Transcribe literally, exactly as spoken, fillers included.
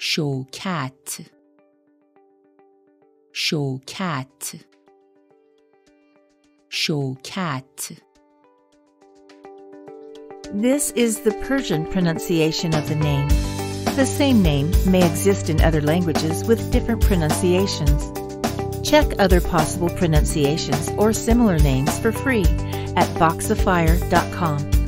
شوکت شوکت شوکت. This is the Persian pronunciation of the name. The same name may exist in other languages with different pronunciations. Check other possible pronunciations or similar names for free at voxifier dot com.